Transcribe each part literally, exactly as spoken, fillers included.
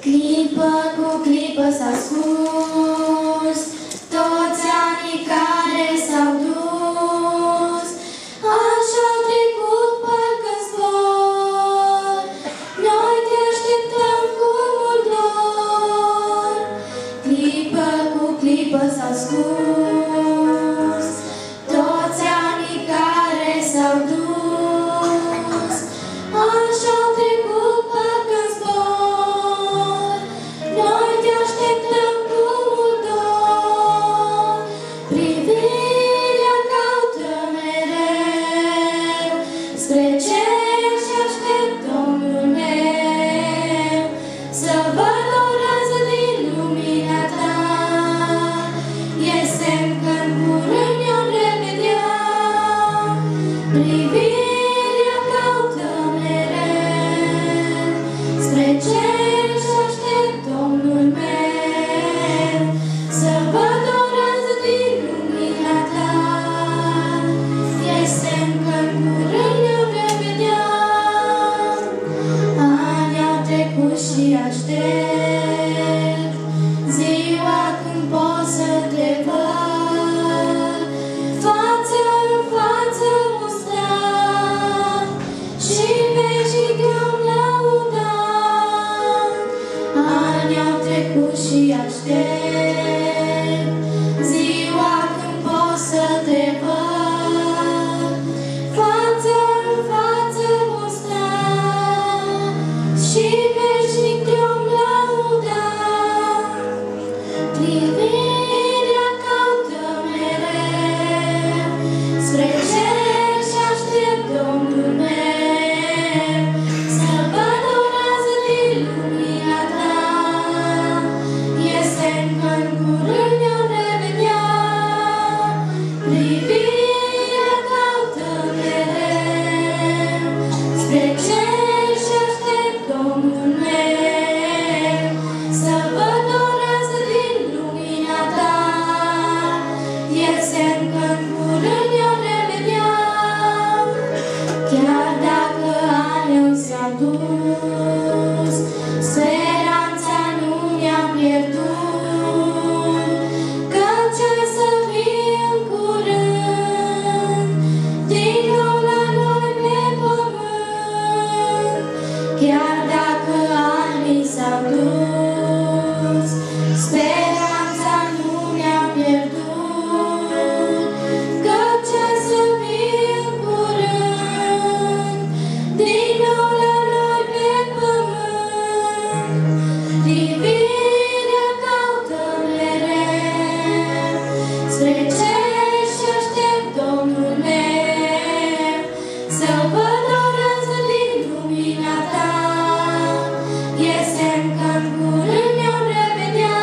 Clipă cu clipă s-a scurs toți anii care s-au dus, așa-au trecut parcă zbor, noi te așteptăm cu mult dor. Clipă cu clipă s-au scurs toți anii care s-au dus, așa-au trecut parcă zbor, noi te așteptăm cu mult dor. Privirea caută mereu spre cer și aștept Domnul meu să văd o rază din lumina ta. E semn că-n curând ne-am revedea. Privirea caută mereu spre cer și aștept Domnul meu să văd o rază din lumina ta. E semn că-n curând ne-am revedea. Ani au trecut și aștept ziua când pot să te văd față în față mustrat și veșnic am lăudat. Ani au trecut și aștept ziua când pot să te văd față în față mustrat și veșnic te-am lăudat. Privirea caută mereu spre cer și aștept Domnul meu să văd o rază din lumina ta. E semn că-n curând ne-am revedea. Privirea caută mereu spre cer și aștept Domnul meu să văd o rază din lumina ta. E semn că-n curând ne-am revedea. Chiar dacă anii s-au dus, speranța nu ne-am pierdut, căci ai să vii în curând din nou la noi pe pământ. Chiar dacă anii s-au dus, speranța nu ne-am pierdut, căci ai să vii în curând din nou la noi pe pământ. Privirea caută mereu spre cer și aștept Domnul meu să văd o rază din lumina ta. E semn că-n curând ne-am revedea.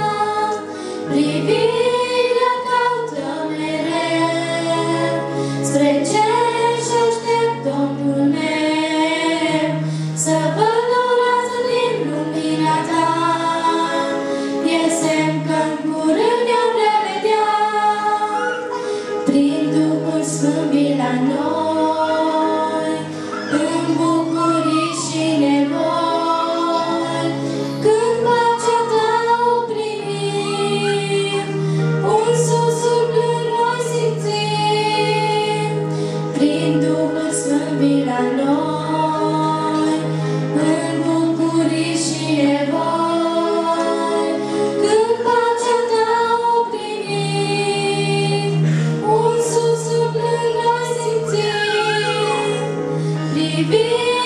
Privirea caută mereu spre cer și aștept Domnul meu să văd o rază din lumina ta. E semn că-n curând ne-am revedea. Prin Duhul Sfânt vii la noi în bucurii și nevoi. Când pacea ta o primim, un susurr blând noi simțim. Prin Duhul Sfânt vii la noi în bucurii și nevoi. Când pacea ta o primim, un susurr blând noi simțim. Privirea